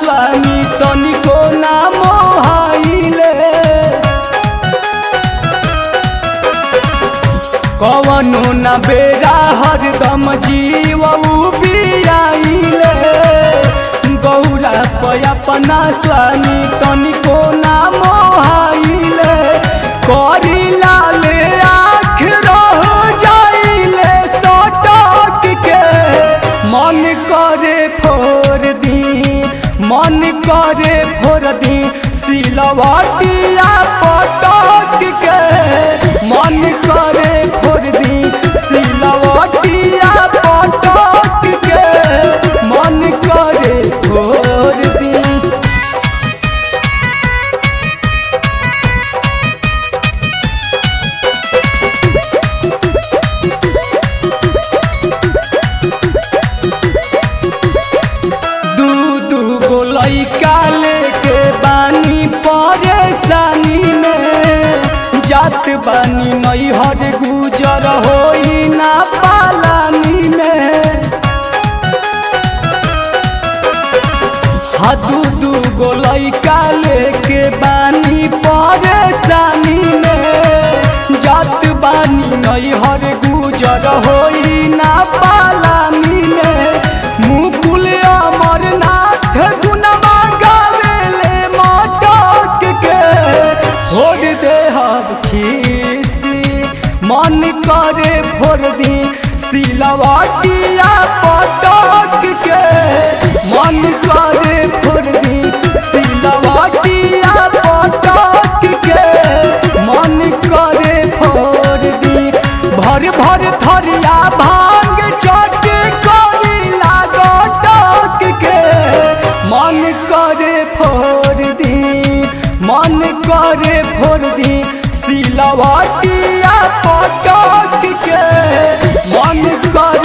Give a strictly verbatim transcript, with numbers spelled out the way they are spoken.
स्वामी तनिको ना मोहाइले। कवनो ना बेरा हरदम जीव बियाइले। गौरा पे अपना स्वामी तनिको ना मोहाइले। करी लाले आँख रह जाइले सटक के। मन करे फोड़ दी मन करे फोड़ दी सिलवटिया पटक के। मन करे फोड़ दी सिलवटिया पटक के। मन करे फोड़ दी। लइका लेके बानी परेशानी में। जात बानी नैहर गुजर होई ना पालानी में। हाँ दू दू गो लइका लेके बानी परेशानी में। जात बानी नैहर गुजर होई ना पालानी में। मुकुल अमरनाथ गुनवा गावेले मटक के। फोड़ दे हम खीसी मन करे फोड़ दी सिलवटिया पटक के। मन करे फोड़ दी सिलवटिया पटक के। मन करे फोड़ दी। भर भर थरिया भांग चट करी लागटक के। मन करे फोड़ दी मन करे फोड़ दी सिलवटिया पटक के। मन करे